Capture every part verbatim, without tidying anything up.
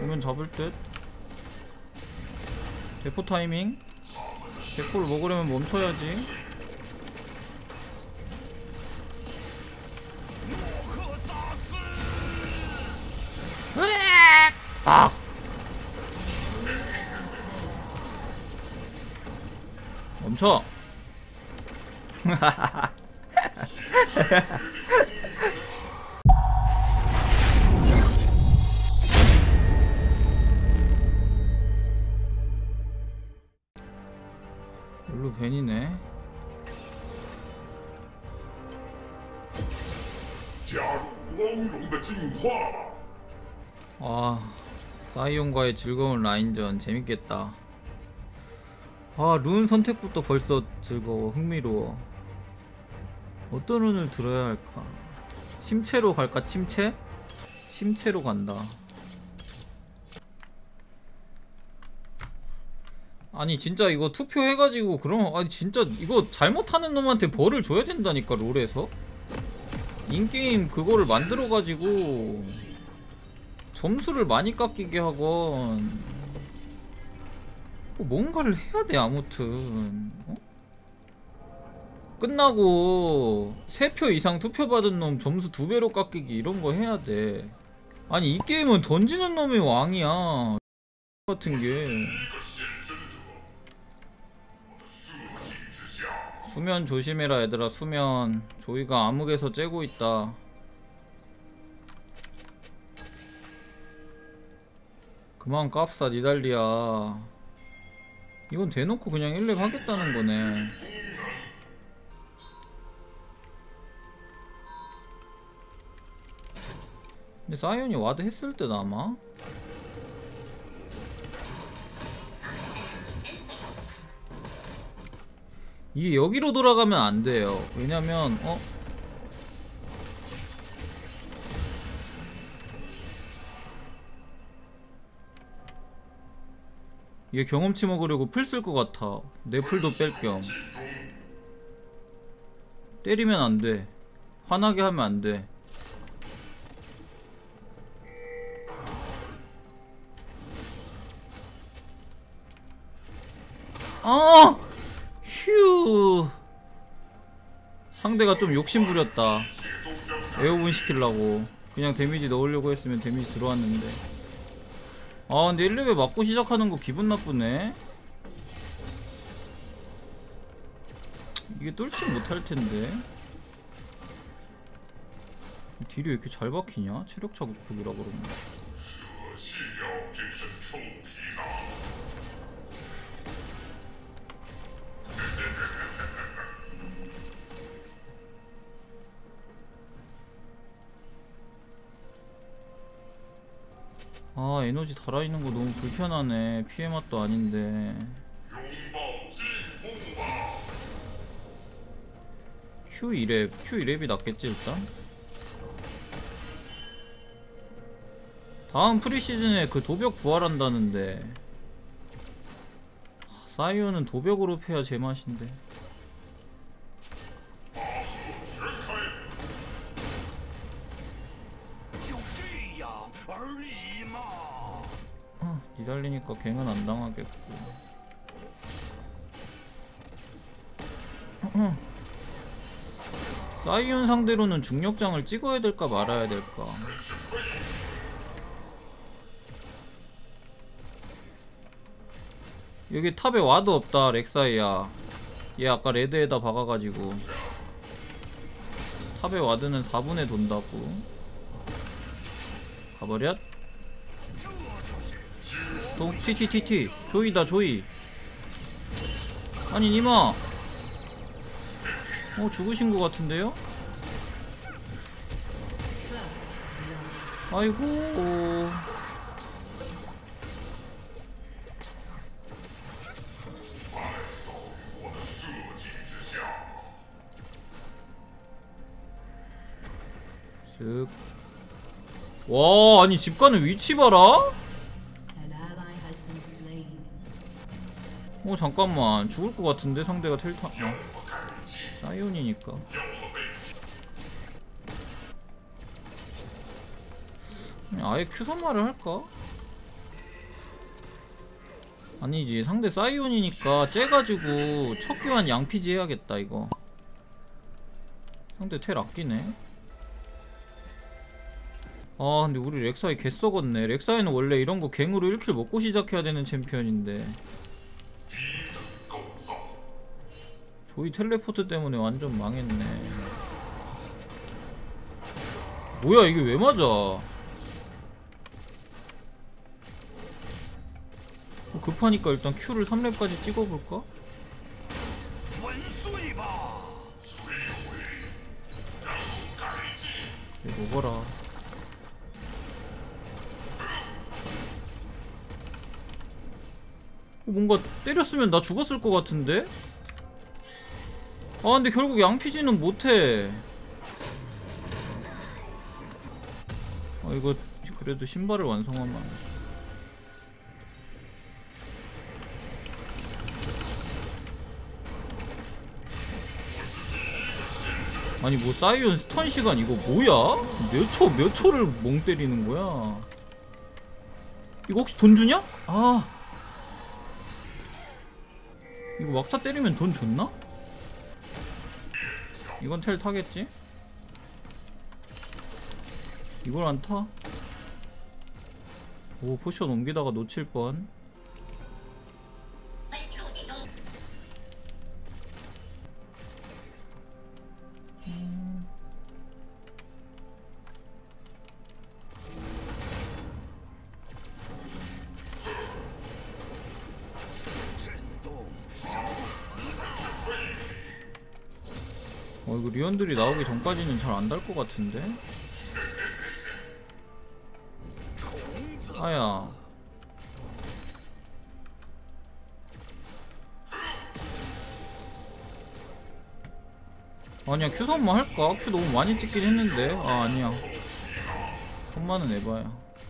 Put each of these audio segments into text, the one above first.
오면 잡을 듯. 대포 타이밍. 대포를 먹으려면 멈춰야지. 아! 멈춰! 별로 벤이네. 아, 사이온과의 즐거운 라인전 재밌겠다. 아, 룬 선택부터 벌써 즐거워. 흥미로워. 어떤 룬을 들어야 할까? 침체로 갈까? 침체? 침체로 간다. 아니 진짜 이거 투표해가지고 그럼 아니 진짜 이거 잘못하는 놈한테 벌을 줘야 된다니까. 롤에서 인게임 그거를 만들어가지고 점수를 많이 깎이게 하건 뭐 뭔가를 해야 돼. 아무튼 어? 끝나고 세 표 이상 투표 받은 놈 점수 두 배로 깎이기 이런 거 해야 돼. 아니 이 게임은 던지는 놈이 왕이야 같은 게. 수면 조심해라 얘들아. 수면. 조이가 암흑에서 째고 있다. 그만 깝사 니달리야. 이건 대놓고 그냥 일 렙 하겠다는 거네. 근데 사이온이 와드 했을 듯 아마? 이게 여기로 돌아가면 안 돼요. 왜냐면 어? 얘 경험치 먹으려고 풀 쓸 것 같아. 내 풀도 뺄 겸. 때리면 안 돼. 화나게 하면 안 돼. 아! 휴. 상대가 좀 욕심부렸다. 에어본 시키려고. 그냥 데미지 넣으려고 했으면 데미지 들어왔는데. 아 근데 일 렙에 맞고 시작하는 거 기분 나쁘네. 이게 뚫지 못할 텐데. 딜이 왜 이렇게 잘 박히냐? 체력차 극복이라 그러면. 아 에너지 달아있는 거 너무 불편하네. 피해 맛도 아닌데. Q 이 렙 Q 이 렙이 낫겠지 일단. 다음 프리시즌에 그 도벽 부활한다는데. 사이온은 도벽으로 패야 제맛인데. 어, 니달리니까 갱은 안 당하겠고. 사이온 상대로는 중력장을 찍어야 될까 말아야 될까. 여기 탑에 와드 없다. 렉사이야. 얘 아까 레드에다 박아가지고. 탑에 와드는 사 분에 돈다고. 가버렸. 또 티티티티 조이다 조이. 아니 니마. 어 죽으신 것 같은데요? 아이고. 쓱. 와 아니 집 가는 위치 봐라. 어 잠깐만 죽을 것 같은데 상대가 텔타. 어. 사이온이니까. 아예 큐선마를 할까? 아니지, 상대 사이온이니까 째가지고 첫 교환 양피지 해야겠다 이거. 상대 텔 아끼네. 아 근데 우리 렉사이 개썩었네. 렉사이는 원래 이런거 갱으로 일 킬 먹고 시작해야 되는 챔피언인데 조이 텔레포트 때문에 완전 망했네. 뭐야 이게 왜 맞아. 급하니까 일단 Q를 삼 렙까지 찍어볼까? 이거 먹어라. 뭔가 때렸으면 나 죽었을 것 같은데? 아 근데 결국 양피지는 못해. 아 이거 그래도 신발을 완성하면 아니 뭐 사이온 스턴 시간 이거 뭐야? 몇 초, 몇 초를 멍 때리는 거야? 이거 혹시 돈 주냐? 아 이거 막타 때리면 돈 줬나? 이건 텔 타겠지? 이걸 안 타? 오 포션 옮기다가 놓칠 뻔. 음. 어 이거 리언들이 나오기 전까지는 잘 안 달 것 같은데? 아야 아니야 Q 선만 할까? Q 너무 많이 찍긴 했는데. 아 아니야 선만은 에바야.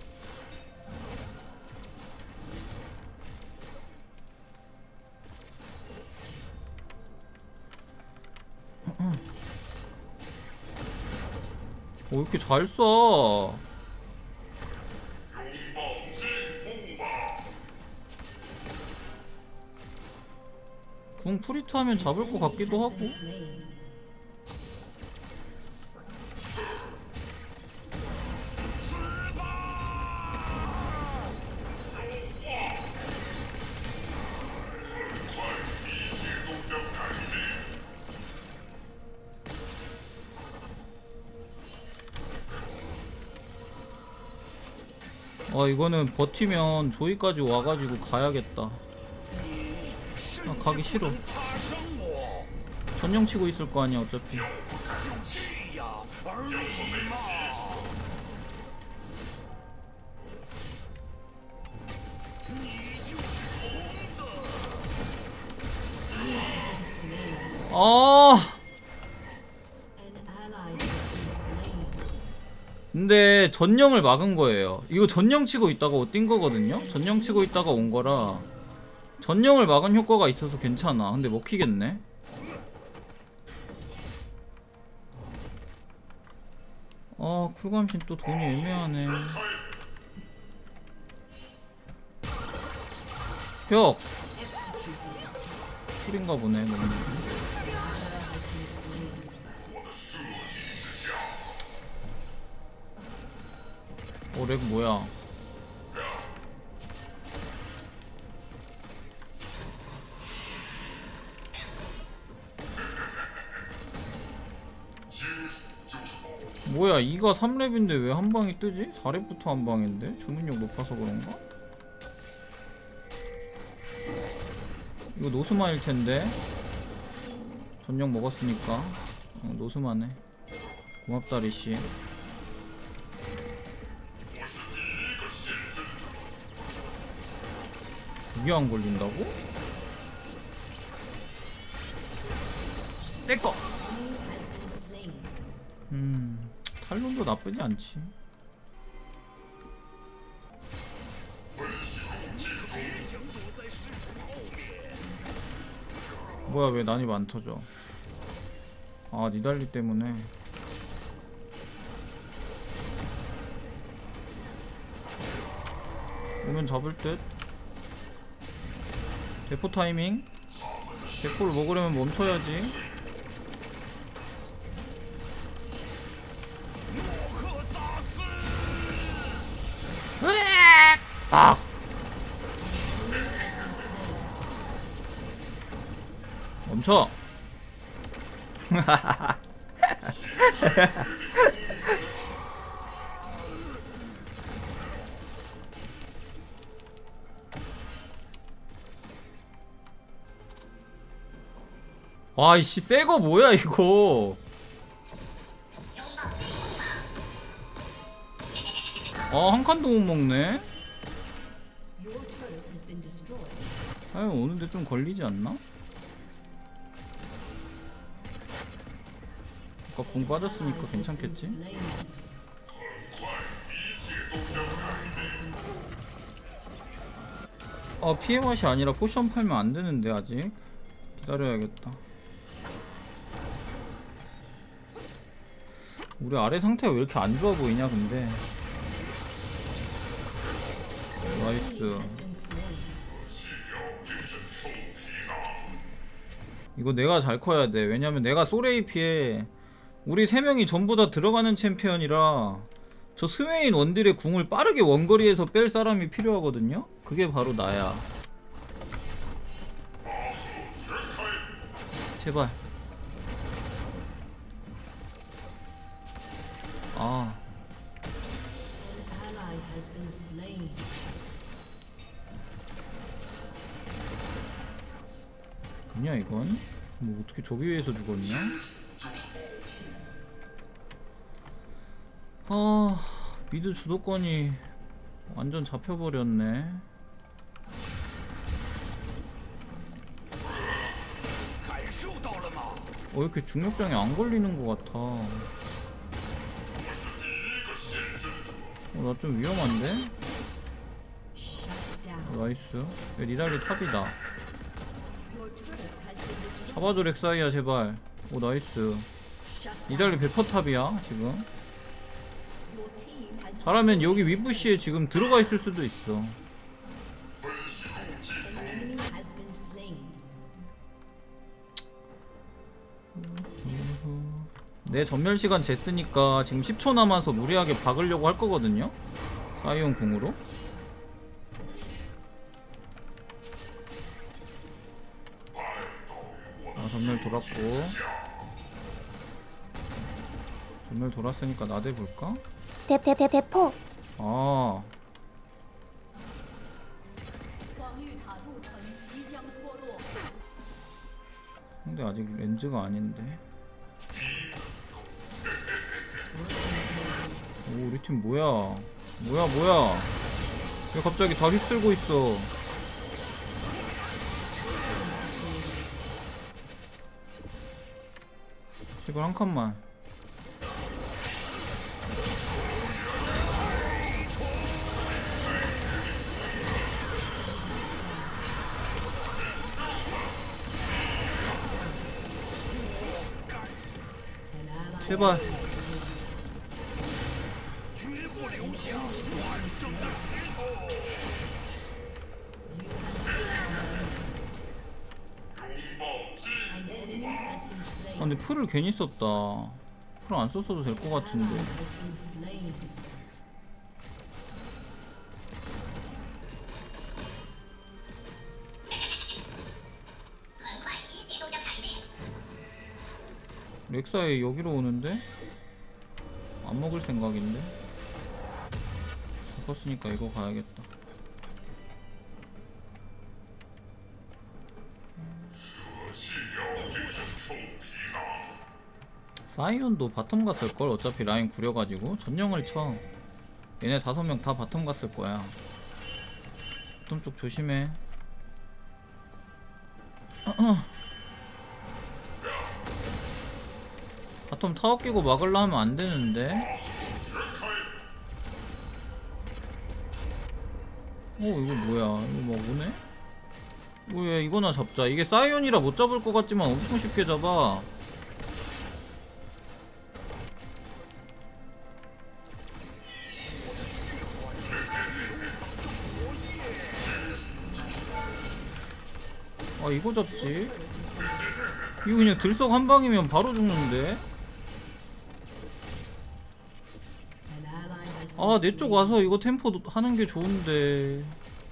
오 이렇게 잘 쏴. 궁 프리트 하면 잡을 것 같기도 하고. 아 이거는 버티면 조이까지 와가지고 가야겠다. 아 가기 싫어. 전령 치고 있을 거 아니야 어차피. 아 근데 전령을 막은 거예요. 이거 전령 치고 있다가 뛴 거거든요. 전령 치고 있다가 온 거라 전령을 막은 효과가 있어서 괜찮아. 근데 먹히겠네. 아 쿨감신 또 돈이 애매하네. 벽 쿨인가 보네. 너무. 어, 렉 뭐야? 뭐야 이가 삼 렙인데 왜 한방이 뜨지? 사 렙부터 한방인데? 주문력 높아서 그런가? 이거 노스마일텐데? 전력 먹었으니까 어, 노스마네. 고맙다 리씨. 이게 안 걸린다고? 떼꺼! 음... 탈론도 나쁘지 않지. 뭐야 왜 난입 안 터져. 아 니달리 때문에. 오면 잡을 듯? 대포 타이밍. 대포를 먹으려면 멈춰야지. 아! 멈춰. 와이씨 새거 뭐야 이거. 아 한 칸도 못 먹네. 아유 오는데 좀 걸리지 않나? 아까 궁 빠졌으니까 괜찮겠지? 아 피해 맛이 아니라 포션 팔면 안 되는데 아직 기다려야겠다. 우리 아래 상태가 왜 이렇게 안 좋아 보이냐 근데. 나이스. 이거 내가 잘 커야 돼. 왜냐면 내가 솔에이피에 우리 세 명이 전부 다 들어가는 챔피언이라 저 스웨인 원딜의 궁을 빠르게 원거리에서 뺄 사람이 필요하거든요. 그게 바로 나야. 제발. 아 뭐냐 이건? 뭐 어떻게 저기 위에서 죽었냐? 아 미드 주도권이 완전 잡혀버렸네. 어 이렇게 중력장에 안 걸리는 것 같아. 어, 나 좀 위험한데? 어, 나이스. 니달리 탑이다. 잡아줘 렉사이야 제발. 오 나이스. 니달리 베퍼 탑이야 지금. 잘하면 여기 위부시에 지금 들어가 있을 수도 있어. 내 전멸시간 쟀으니까 지금 십 초 남아서 무리하게 박으려고 할 거거든요. 사이온 궁으로. 아 전멸 돌았고. 전멸 돌았으니까 나대볼까? 대대대 대포. 아 근데 아직 렌즈가 아닌데. 오 우리 팀 뭐야 뭐야 뭐야 왜 갑자기 다 휩쓸고 있어. 제발 한 칸만. 제발. 아 근데 풀을 괜히 썼다. 풀 안 썼어도 될 것 같은데. 렉사에 여기로 오는데? 안 먹을 생각인데? 바꿨으니까 이거 가야겠다. 사이온도 바텀 갔을걸. 어차피 라인 구려가지고 전령을 쳐. 얘네 다섯 명 다 바텀 갔을 거야. 바텀 쪽 조심해. 바텀 타워 끼고 막으려 하면 안 되는데. 오 이거 뭐야 이거 막 오네? 왜 이거나 잡자. 이게 사이온이라 못 잡을 것 같지만 엄청 쉽게 잡아. 아 이거 잡지? 이거 그냥 들썩 한 방이면 바로 죽는데? 아 내 쪽 와서 이거 템포 하는 게 좋은데.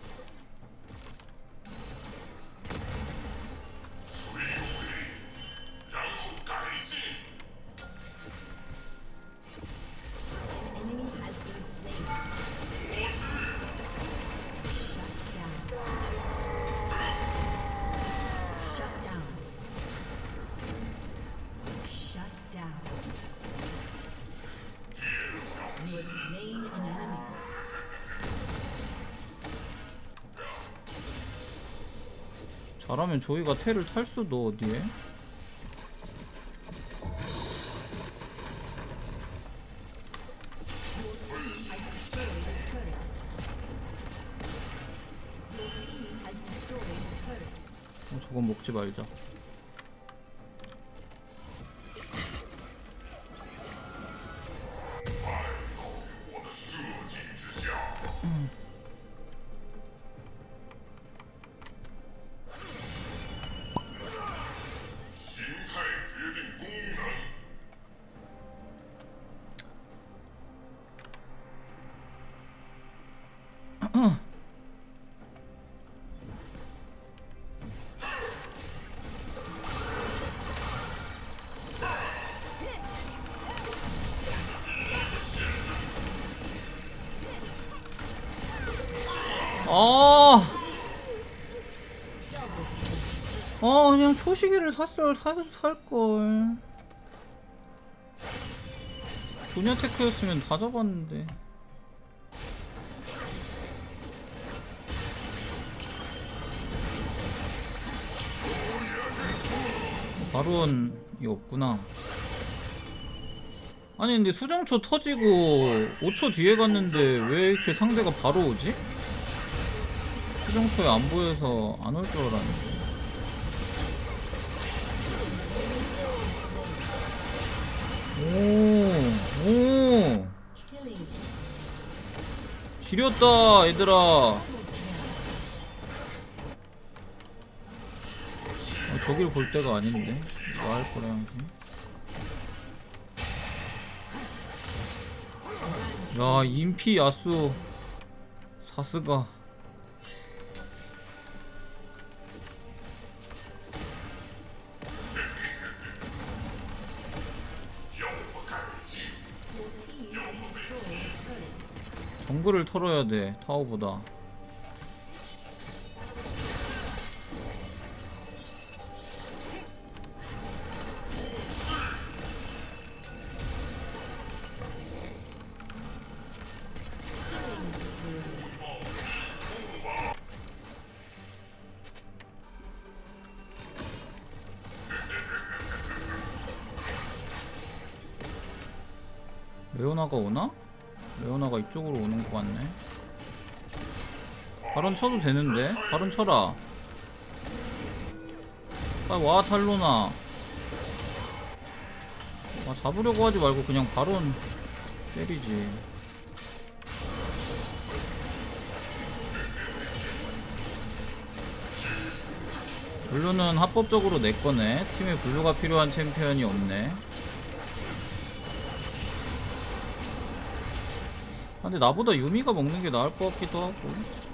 잘하면 저희가 테를 탈 수도. 어디에? 어, 저건 먹지 말자. 음. 아, 아 그냥 초시계를 샀을 살걸. 소녀 테크였으면 다 잡았는데. 바론이 없구나. 아니 근데 수정초 터지고 오 초 뒤에 갔는데 왜 이렇게 상대가 바로 오지? 수정초에 안 보여서 안 올 줄 알았는데. 오, 오, 지렸다 얘들아. 어, 저길 볼 때가 아닌데. 뭐 할 거라 하지? 야, 인피 야수 사스가. 정글을 털어야 돼, 타워보다. 레오나가 오나? 레오나가 이쪽으로 오는 것 같네. 바론 쳐도 되는데? 바론 쳐라. 빨리 와 탈로나. 와, 잡으려고 하지 말고 그냥 바론 때리지. 블루는 합법적으로 내 거네. 팀에 블루가 필요한 챔피언이 없네. 근데 나보다 유미가 먹는 게 나을 것 같기도 하고.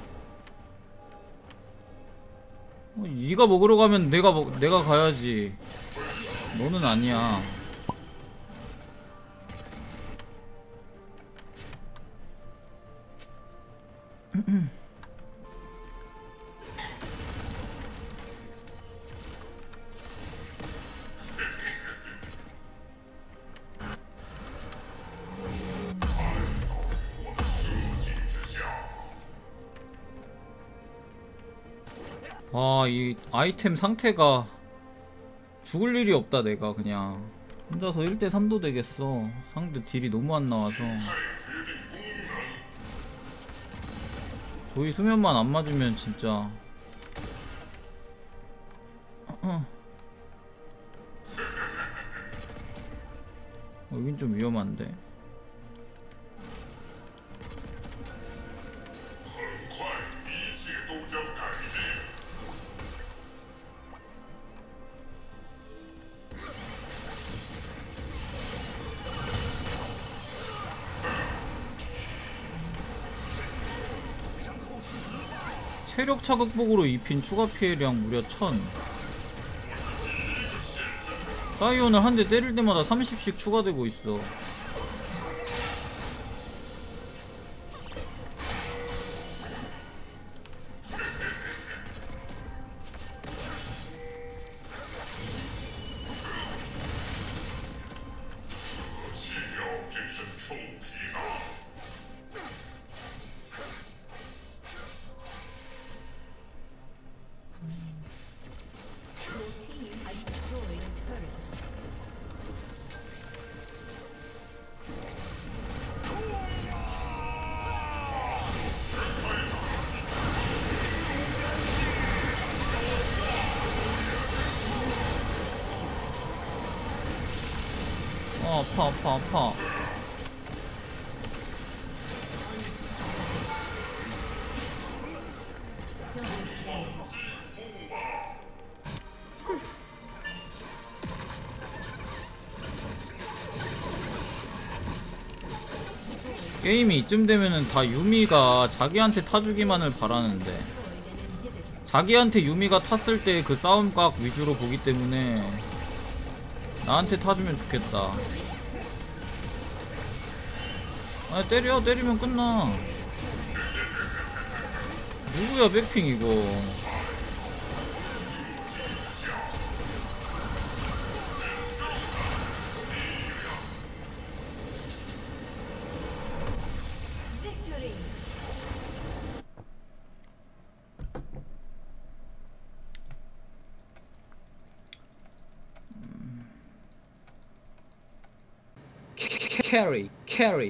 어, 네가 먹으러 가면 내가 먹, 내가 가야지. 너는 아니야. 와, 이 아이템 상태가 죽을 일이 없다. 내가 그냥 혼자서 일 대 삼도 되겠어. 상대 딜이 너무 안 나와서. 조이 수면만 안 맞으면 진짜. 어, 여긴 좀 위험한데. 체력 차극복으로 입힌 추가 피해량 무려 천. 사이온을 한 대 때릴 때마다 삼십씩 추가되고 있어. 아, 아파 아파 아파. 게임이 이쯤 되면은 다 유미가 자기한테 타주기만을 바라는데, 자기한테 유미가 탔을 때 그 싸움각 위주로 보기 때문에 나한테 타주면 좋겠다. 아, 때려. 때리면 끝나. 누구야 백핑 이거. 캐리 캐리